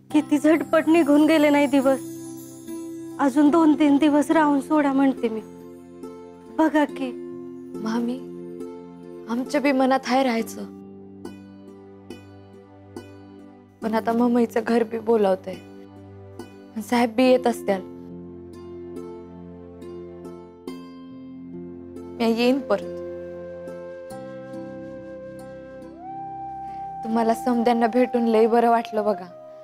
किती झटपट निघून गेले नाही दिवस. अजून 2-3 दिवस राहून सोडा म्हणते मी. बघा की मामी, आमच्या बी मनात हाय राहायचं, पण आता मम्मीचं घर बी बोलावतंय, साहेब बी येत असत्याल. मी येईन परत. तुम्हाला समद्यांना भेटून लय बरं वाटलं बघा.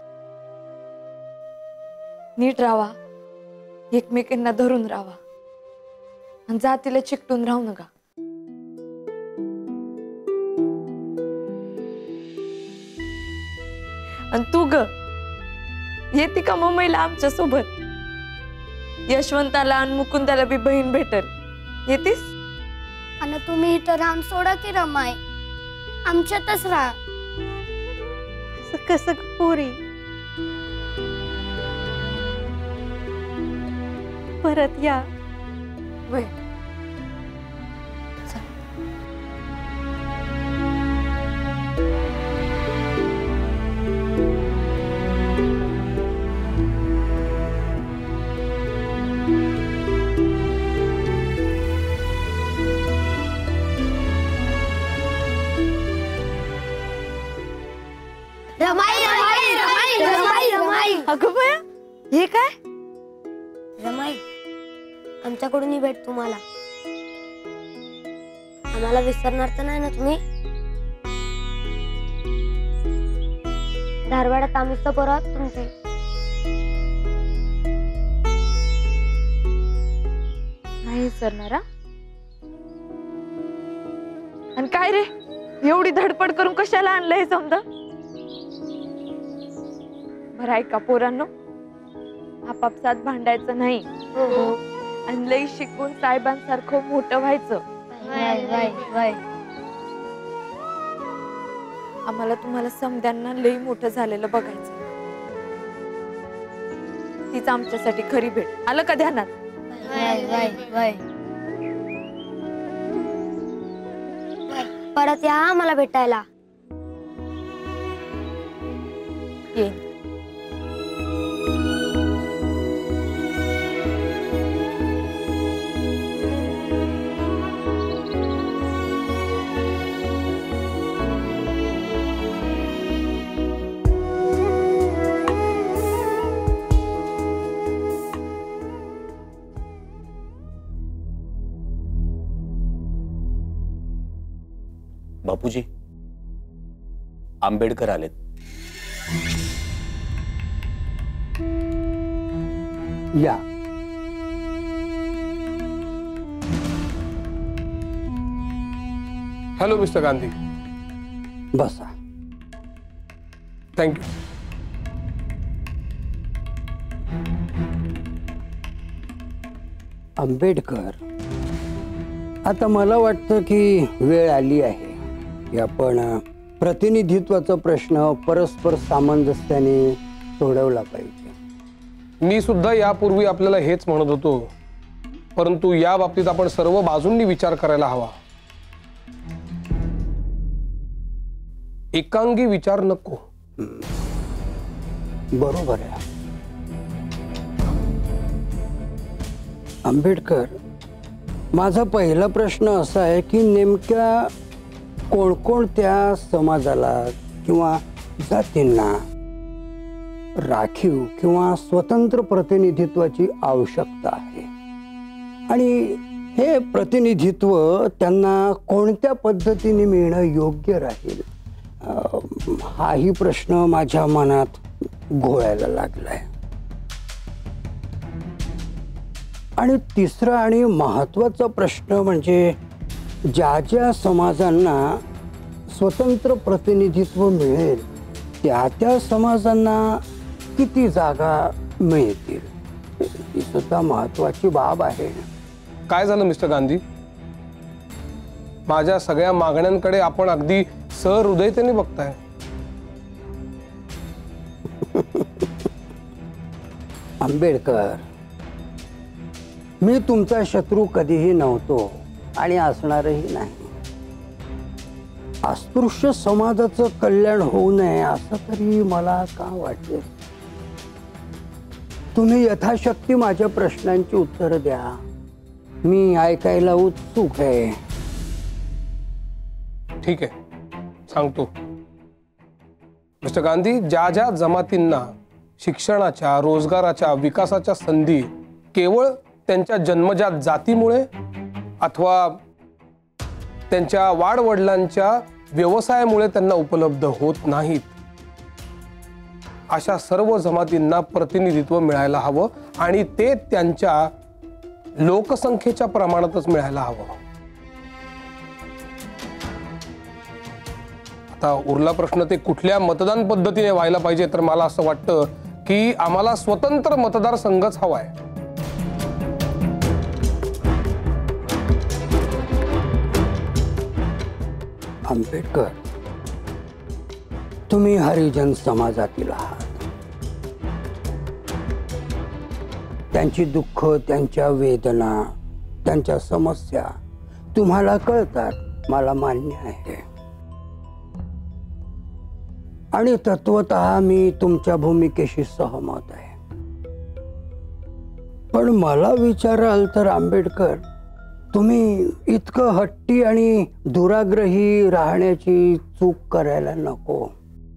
नीट राहा, एकमेकांना धरून राहा आणि जातीला चिकटून राहू नका. आणि तू ग येते का मुंबईला आमच्या सोबत? यशवंताला आणि मुकुंदाला बी बहीण भेटल. येतीस? आणि तुम्ही इथं राहून सोडा की रमाई, आमच्यातच राहा. कसं पोरी परत या. वय रमाई रमाई रमाई रमाई रमाई. अगं बया, हे काय? रमाई, आमच्याकडून ही भेट तुम्हाला. आम्हाला विसरणार तर नाही ना तुम्ही? धारवाड्यात आम्ही सपोर आहोत तुमचे. नाही सरणारा. आणि काय रे, एवढी धडपड करून कशाला आणलं हे समजा? बरं ऐका पोरांनो, आपापसात भांडायचं नाही आणि लई शिकून साहेबांसारखं मोठं व्हायचं. आम्हाला तुम्हाला समद्यांना लई मोठं झालेलं बघायचं. तीच आमच्यासाठी खरी भेट. आलं का ध्यानात? परत या आम्हाला भेटायला. येईन. बापूजी, आंबेडकर आलेत. या. Hello mister Gandhi. बसा. थँक्यू. आंबेडकर, आता मला वाटतं की वेळ आली आहे की आपण प्रतिनिधित्वाचा प्रश्न परस्पर सामंजस्याने सोडवला पाहिजे. मी सुद्धा यापूर्वी आपल्याला हेच म्हणत होतो, परंतु या बाबतीत आपण सर्व बाजूंनी विचार करायला हवा. एकांगी विचार नको. बरोबर आहे आंबेडकर. माझा पहिला प्रश्न असा आहे की नेमक्या कोणकोणत्या समाजाला किंवा जातींना राखीव किंवा स्वतंत्र प्रतिनिधित्वाची आवश्यकता आहे आणि हे प्रतिनिधित्व त्यांना कोणत्या पद्धतीने मिळणं योग्य राहील, हाही प्रश्न माझ्या मनात घोळायला लागलाय. आणि तिसरा आणि महत्त्वाचा प्रश्न म्हणजे ज्या ज्या समाजांना स्वतंत्र प्रतिनिधित्व मिळेल त्या त्या समाजांना किती जागा मिळतील, ही सुद्धा महत्त्वाची बाब आहे. काय झालं मिस्टर गांधी? माझ्या सगळ्या मागण्यांकडे आपण अगदी सहृदयतेने बघताय. आंबेडकर, मी तुमचा शत्रू कधीही नव्हतो आणि असणारही नाही. अस्पृश्य समाजाचं कल्याण होऊ नये असं तरी मला का वाटेल? तुम्ही यथाशक्ती माझ्या प्रश्नांची उत्तरं द्या. मी ऐकायला उत्सुक आहे. ठीक आहे, सांगतो. मिस्टर गांधी, ज्या ज्या जमातींना शिक्षणाच्या, रोजगाराच्या, विकासाच्या संधी केवळ त्यांच्या जन्मजात जातीमुळे अथवा त्यांच्या वाडवडिलांच्या व्यवसायामुळे त्यांना उपलब्ध होत नाहीत, अशा सर्व जमातींना प्रतिनिधित्व मिळायला हवं आणि ते त्यांच्या लोकसंख्येच्या प्रमाणातच मिळायला हवं. आता उरला प्रश्न ते कुठल्या मतदान पद्धतीने व्हायला पाहिजे, तर मला असं वाटतं की आम्हाला स्वतंत्र मतदारसंघच हवाय. आंबेडकर, तुम्ही हरिजन समाजातील आहात. त्यांची दुःख, त्यांच्या वेदना, त्यांच्या समस्या तुम्हाला कळतात, मला मान्य आहे. आणि तत्वतः मी तुमच्या भूमिकेशी सहमत आहे. पण मला विचाराल तर आंबेडकर, तुम्ही इतकं हट्टी आणि दुराग्रही राहण्याची चूक करायला नको.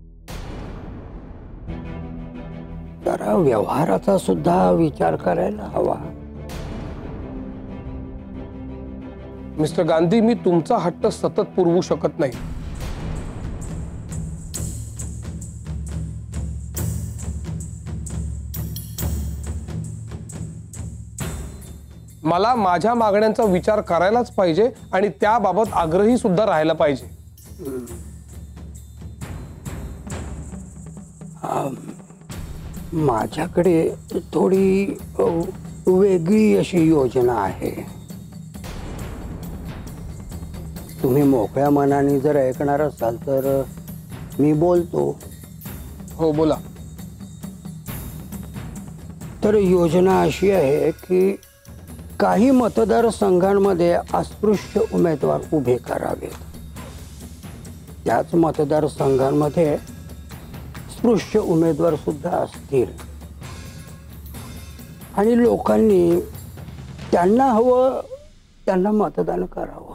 जरा व्यवहाराचा सुद्धा विचार करायला हवा. मिस्टर गांधी, मी तुमचा हट्ट सतत पुरवू शकत नाही. मला माझ्या मागण्यांचा विचार करायलाच पाहिजे आणि त्याबाबत आग्रही सुद्धा राहायला पाहिजे. माझ्याकडे थोडी वेगळी अशी योजना आहे. तुम्ही मोकळ्या मनाने जर ऐकणार असाल तर मी बोलतो. हो, बोला. तर योजना अशी आहे की काही मतदारसंघांमध्ये अस्पृश्य उमेदवार उभे करावेत. त्याच मतदारसंघांमध्ये स्पृश्य उमेदवार सुद्धा असतील आणि लोकांनी त्यांना हवं त्यांना मतदान करावं.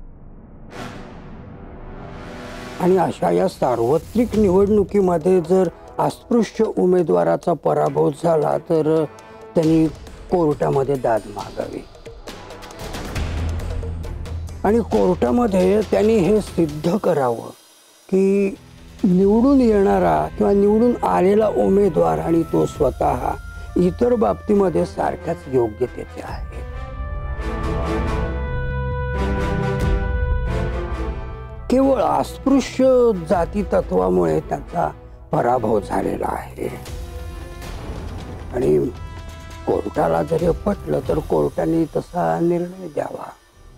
आणि अशा या सार्वत्रिक निवडणुकीमध्ये जर अस्पृश्य उमेदवाराचा पराभव झाला तर त्यांनी कोर्टामध्ये दाद मागावी आणि कोर्टामध्ये त्यांनी हे सिद्ध करावं की निवडून येणारा किंवा निवडून आलेला उमेदवार आणि तो स्वतः इतर बाबतीमध्ये सारख्याच योग्यतेचे आहे. केवळ अस्पृश्य जाती तत्वामुळे त्यांचा पराभव झालेला आहे. आणि कोर्टाला जरी पटलं तर कोर्टाने तसा निर्णय द्यावा.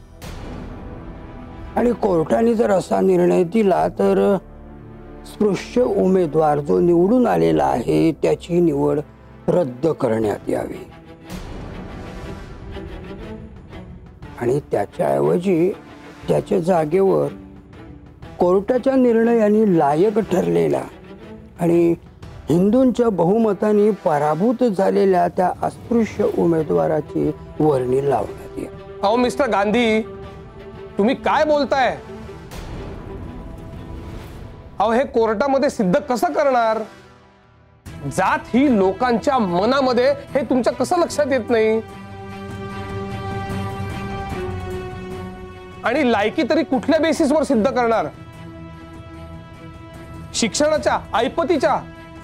आणि कोर्टाने जर असा निर्णय दिला तर स्पृश्य उमेदवार जो निवडून आलेला आहे त्याची निवड रद्द करण्यात यावी आणि त्याच्याऐवजी त्याच्या जागेवर कोर्टाच्या निर्णयाने लायक ठरलेला आणि हिंदूंच्या बहुमताने पराभूत झालेल्या त्या अस्पृश्य उमेदवाराची वर्णी लावण्यात येईल. अहो मिस्टर गांधी, तुम्ही काय बोलताय? अहो हे कोर्टामध्ये सिद्ध कसं करणार? जात ही लोकांच्या मनामध्ये, हे तुमच्या कसं लक्षात येत नाही? आणि लायकी तरी कुठल्या बेसिसवर सिद्ध करणार? शिक्षणाच्या, ऐपतीच्या?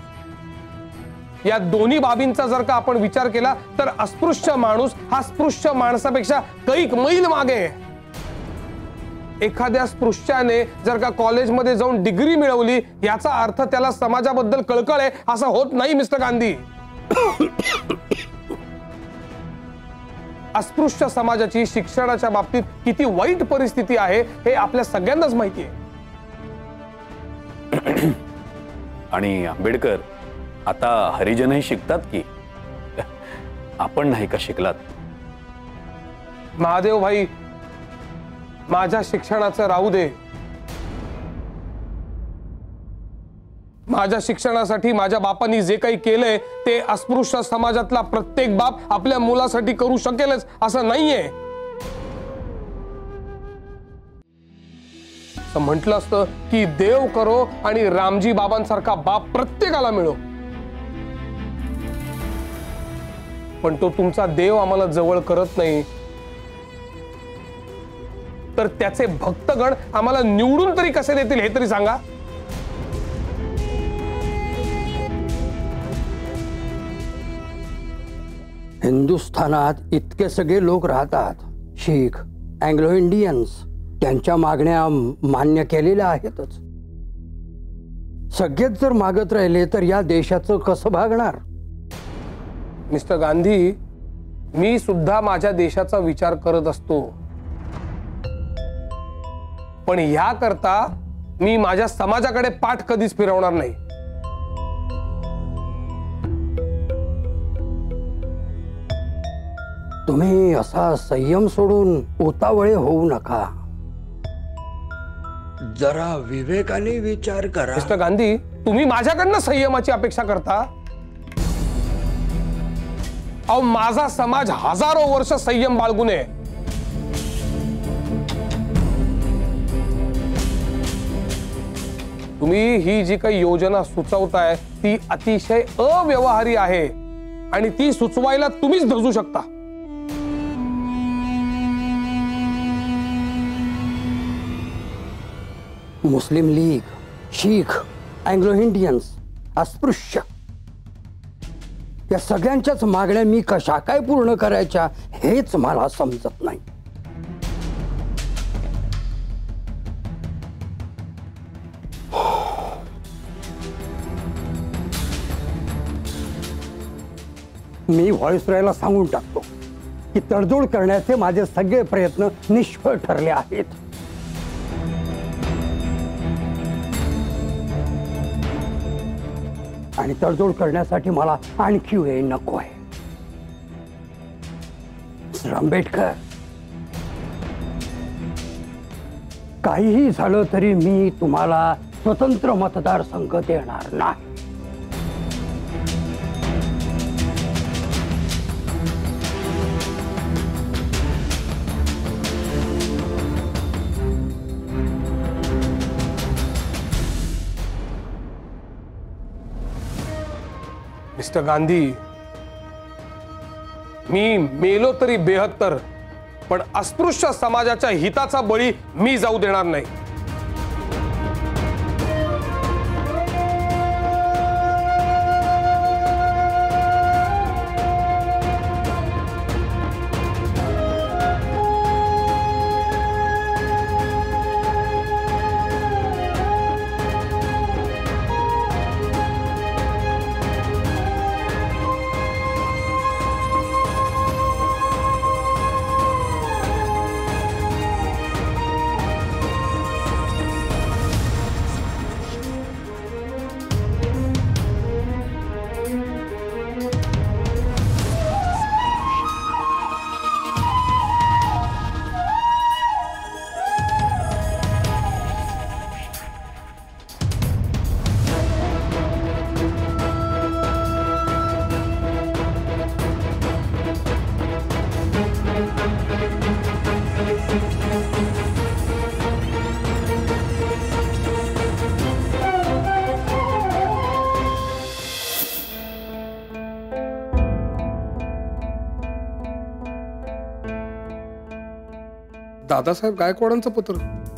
या दोन्ही बाबींचा जर का आपण विचार केला तर अस्पृश्य माणूस हा स्पृश्य माणसापेक्षा कैक मैल मागे. एखाद्या स्पृश्याने जर का कॉलेजमध्ये जाऊन डिग्री मिळवली याचा अर्थ त्याला समाजाबद्दल कळकळ आहे असं होत नाही मिस्टर गांधी. अस्पृश्य समाजाची शिक्षणाच्या बाबतीत किती वाईट परिस्थिती आहे हे आपल्या सगळ्यांनाच माहिती आहे. आणि आंबेडकर, आता हरिजनही शिकतात की, आपण नाही का शिकलात? महादेव भाई, माझ्या शिक्षणाचं राहू दे. माझ्या शिक्षणासाठी माझ्या बापांनी जे काही केलंय ते अस्पृश्य समाजातला प्रत्येक बाप आपल्या मुलासाठी करू शकेलच असं नाहीये. असं म्हटलं असतं की देव करो आणि रामजी बाबांसारखा बाप प्रत्येकाला मिळो. पण तो तुमचा देव आम्हाला जवळ करत नाही, तर त्याचे भक्तगण आम्हाला निवडून तरी कसे देतील हे तरी सांगा. हिंदुस्थानात इतके सगळे लोक राहतात, शीख, अँग्लो इंडियन्स, त्यांच्या मागण्या मान्य केलेल्या आहेतच. सगळेच जर मागत राहिले तर या देशाचं कसं भागणार? मिस्टर गांधी, मी सुद्धा माझ्या देशाचा विचार करत असतो, पण ह्याकरता मी माझ्या समाजाकडे पाठ कधीच फिरवणार नाही. तुम्ही असा संयम सोडून उतावळे होऊ नका. जरा विवेकाने विचार करा. मिस्टर गांधी, तुम्ही माझ्याकडनं संयमाची अपेक्षा करता? अहो, माझा समाज हजारो वर्ष संयम बाळगून आहे. तुम्ही ही जी काही योजना सुचवताय ती अतिशय अव्यवहारी आहे आणि ती सुचवायला तुम्हीच धजू शकता. मुस्लिम लीग, शीख, अँग्लो इंडियन्स, अस्पृश्य या सगळ्यांच्याच मागण्या मी कशा काय पूर्ण करायच्या हेच मला समजत नाही. मी व्हॉइसरॉयला सांगून टाकतो की तडजोड करण्याचे माझे सगळे प्रयत्न निष्फळ ठरले आहेत. आणि तडजोड करण्यासाठी मला आणखी वेळ नको आहे. मिस्टर आंबेडकर, काहीही झालं तरी मी तुम्हाला स्वतंत्र मतदारसंघ देणार नाही. मिस्टर गांधी, मी मेलो तरी 72, पण अस्पृश्य समाजाच्या हिताचा बळी मी जाऊ देणार नाही. दादासाहेब गायकवाडांचं पत्र.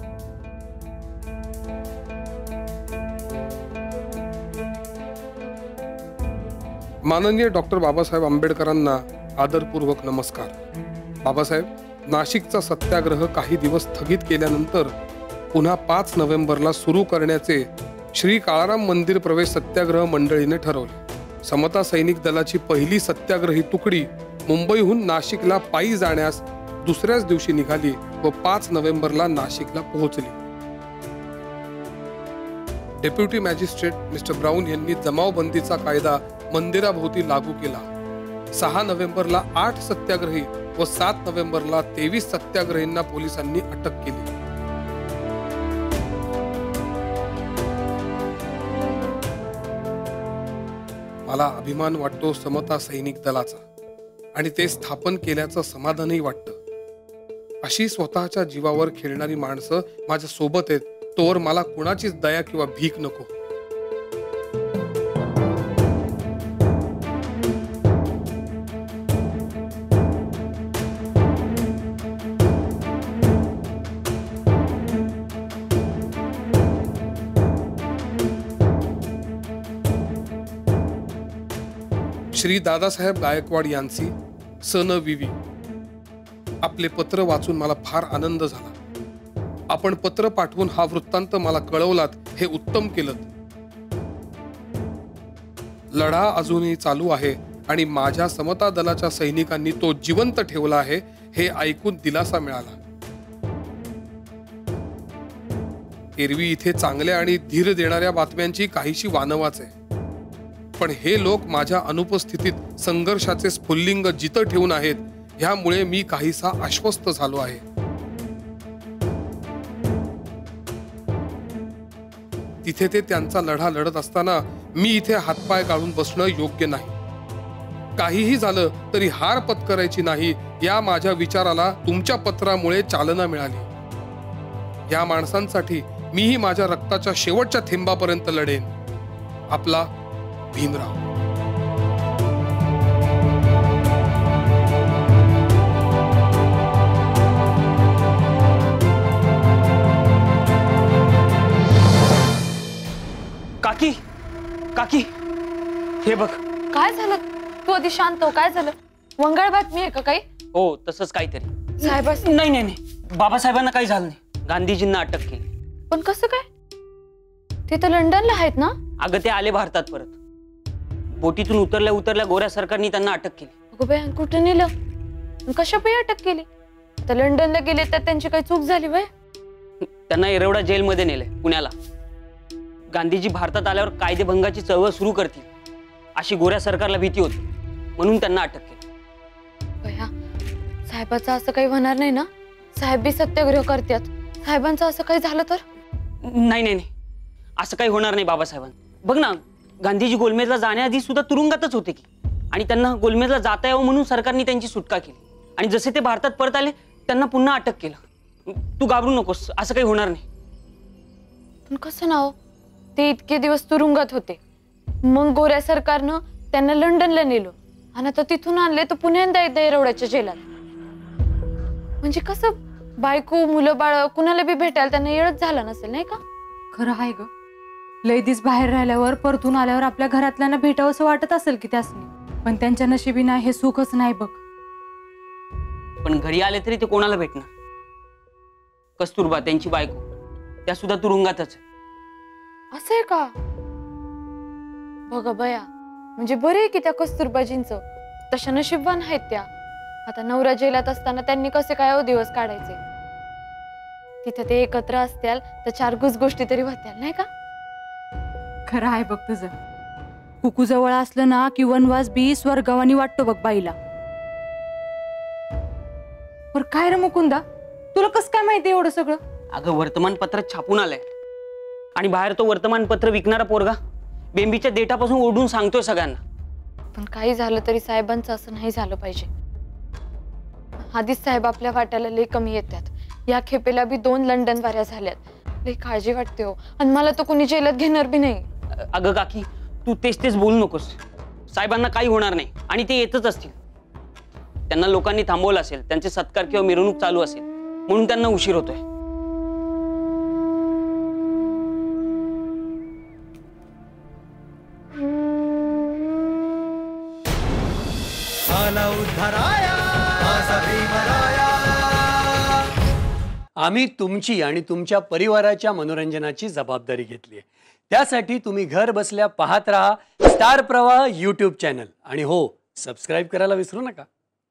माननीय डॉक्टर बाबासाहेब आंबेडकरांना आदरपूर्वक नमस्कार. बाबासाहेब, नाशिकचा सत्याग्रह काही दिवस स्थगित केल्यानंतर पुन्हा 5 नोव्हेंबरला सुरू करण्याचे श्री काळाराम मंदिर प्रवेश सत्याग्रह मंडळीने ठरवले. समता सैनिक दलाची पहिली सत्याग्रही तुकडी मुंबईहून नाशिकला पायी जाण्यास दुसऱ्याच दिवशी निघाली व 5 नोव्हेंबरला नाशिकला पोहोचली. डेप्युटी मॅजिस्ट्रेट मिस्टर ब्राऊन यांनी जमावबंदीचा कायदा मंदिराभोवती लागू केला. 6 नोव्हेंबरला 8 सत्याग्रही व 7 नोव्हेंबरला 23 सत्याग्रहींना पोलिसांनी अटक केली. मला अभिमान वाटतो समता सैनिक दलाचा आणि ते स्थापन केल्याचं समाधानही वाटतं। अशी स्वतःच्या जीवावर खेळणारी माणसं माझ्या सोबत आहेत, तोवर मला कुणाचीच दया किंवा भीक नको। श्री दादासाहेब गायकवाड यांची सन विवी। आपले पत्र वाचून मला फार आनंद झाला। आपण पत्र पाठवून हा वृत्तांत मला कळवलात, हे उत्तम केलं। लढा अजूनही चालू आहे आणि माझ्या समता दलाच्या सैनिकांनी तो जिवंत ठेवला आहे, हे ऐकून दिलासा मिळाला। एरवी इथे चांगल्या आणि धीर देणाऱ्या बातम्यांची काहीशी वानवाच आहे, पण हे लोक माझ्या अनुपस्थितीत संघर्षाचे स्फुल्लिंग जिथं ठेवून आहेत, ह्यामुळे मी काहीसा आश्वस्त झालो आहे। तिथे ते त्यांचा लढा लढत असताना मी इथे हातपाय काढून बसणं योग्य नाही। काहीही झालं तरी हार पत्करायची नाही, या माझ्या विचाराला तुमच्या पत्रामुळे चालना मिळाली। या माणसांसाठी मीही माझ्या रक्ताच्या शेवटच्या थेंबापर्यंत लढेन। आपला भीमराव। काकी काकी हे बघ। काय झालं? तू आधी शांत हो, काय झालं? वंगाळ बातमी आहे का काही? हो तसंच काहीतरी। साहेब नाही नाही नाही, बाबासाहेबांना काही झालं नाही, गांधीजींना अटक केली। पण कसं काय? ते तर लंडनला आहेत ना? अगं ते आले भारतात परत, बोटीतून उतरल्या उतरल्या गोऱ्या सरकारने त्यांना अटक केली। अगं बाई, कुठे नेलं? कशा पायी अटक केली? आता लंडनला गेले तर त्यांची काही चूक झाली वय? त्यांना येरवडा जेलमध्ये नेले, पुण्याला। गांधीजी भारतात आल्यावर कायदेभंगाची चळवळ सुरू करतील अशी गोऱ्या सरकारला भीती होती, म्हणून त्यांना अटक केली। भया, साहेबाचं असं काही होणार नाही ना? साहेब बी सत्याग्रह करतात, साहेबांचं असं काही झालं तर? नाही नाही नाही, असं काही होणार नाही बाबासाहेबांना। बघ ना, गांधीजी गोलमेजला जाण्याआधी सुद्धा तुरुंगातच होते की, आणि त्यांना गोलमेजला जाता यावं म्हणून सरकारने त्यांची सुटका केली, आणि जसे ते भारतात परत आले त्यांना पुन्हा अटक केलं। तू घाबरू नकोस, असं काही होणार नाही। पण कसं नाव? ते इतके दिवस तुरुंगात होते, मग गोऱ्या सरकारनं त्यांना लंडनला नेलं, आणि आता तिथून आणले तर पुण्यांदा येरवड्याच्या जेलात। म्हणजे कसं, बायको मुलं बाळ कुणाला बी भेटायला त्यांना येळच झाला नसेल, नाही का? खरं आहे ग, लय दिस बाहेर राहिल्यावर परतून आल्यावर आपल्या घरातल्यांना भेटावं असं वाटत असेल की त्यासनी, पण त्यांच्या नशिबी नाही हे सुखच नाही बघ। पण घरी आले तरी ते कोणाला भेटणार? कस्तुरबा त्यांची बायको, त्या सुद्धा तुरुंगातच आहे। असं आहे का? बघा बया, म्हणजे बरे आहे की त्या कस्तुरबाजींचं, तशा नशीबवान आहेत त्या। आता नवरा जेलात असताना त्यांनी कसे काय दिवस काढायचे? तिथे ते एकत्र असत्याल तर 4 गोष्टी तरी होत्याल, नाही का? खरं आहे बघ तुझं। कुकू जवळ असलं ना की वनवास बी स्वर्गवानी वाटतो बघ बाईला। पर काय रे मुकुंदा, तुला कसं काय माहिती एवढं सगळं? अगं वर्तमानपत्रात छापून आलंय, आणि बाहेर तो वर्तमानपत्र विकणारा पोरगा बेंबीच्या देठापासून ओढून सांगतोय सगळ्यांना। पण काही झालं तरी साहेबांचं असं नाही झालं पाहिजे। आधीच साहेब आपल्या वाट्याला लई कमी येतात, या खेपेला बी 2 लंडन वाऱ्या झाल्यात, लई काळजी वाटते हो, आणि मला तो कोणी जेलात घेणार बी नाही। अगं काकी, तू तेच बोलू नकोस, साहेबांना काही होणार नाही, आणि ते येतच असतील। त्यांना लोकांनी थांबवलं असेल, त्यांचे सत्कार किंवा मिरवणूक चालू असेल, म्हणून त्यांना उशीर होतोय। आम्ही तुमची आणि तुमच्या परिवाराच्या मनोरंजनाची जबाबदारी घेतली आहे, त्यासाठी तुम्ही घर बसल्या पाहत राहा स्टार प्रवाह YouTube चॅनल, आणि हो, सबस्क्राईब करायला विसरू नका।